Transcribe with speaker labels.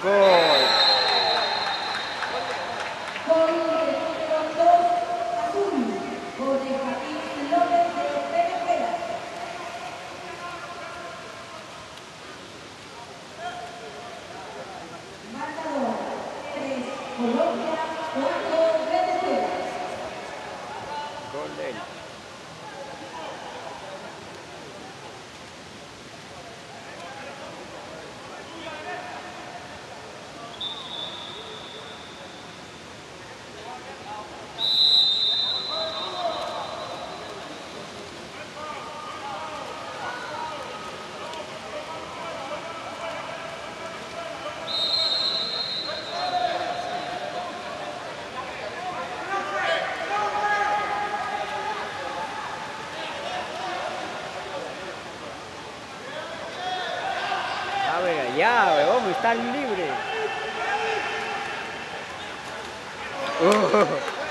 Speaker 1: Gol.
Speaker 2: Gol del número 2, Azul. Gol de Joaquín López de Venezuela. Marcador 3 Colombia, 4 Venezuela.
Speaker 1: Gol de él. A ver, ya, weón, estás libre.